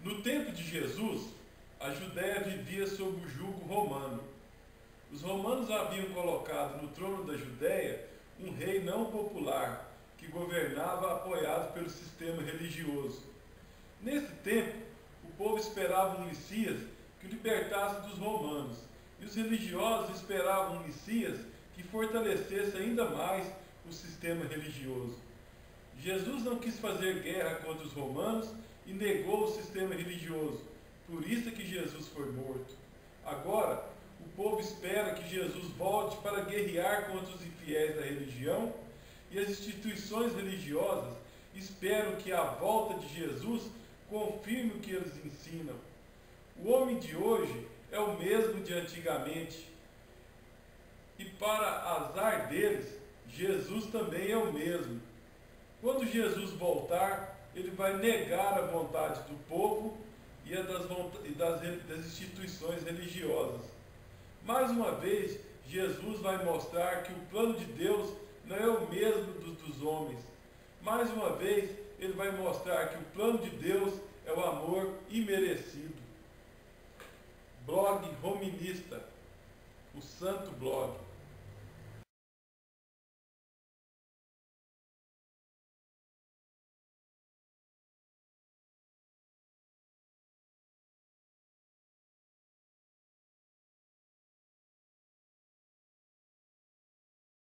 No tempo de Jesus, a Judéia vivia sob o jugo romano. Os romanos haviam colocado no trono da Judéia um rei não popular, que governava apoiado pelo sistema religioso. Nesse tempo, o povo esperava um Messias que o libertasse dos romanos, e os religiosos esperavam um Messias que fortalecesse ainda mais o sistema religioso. Jesus não quis fazer guerra contra os romanos e negou o sistema religioso, por isso é que Jesus foi morto. Agora, o povo espera que Jesus volte para guerrear contra os infiéis da religião, e as instituições religiosas esperam que a volta de Jesus confirme o que eles ensinam. O homem de hoje é o mesmo de antigamente, e para azar deles, Jesus também é o mesmo. Quando Jesus voltar, ele vai negar a vontade do povo e a das instituições religiosas. Mais uma vez, Jesus vai mostrar que o plano de Deus não é o mesmo dos homens. Mais uma vez, ele vai mostrar que o plano de Deus é o amor imerecido. Blog Rominista, o Santo Blog.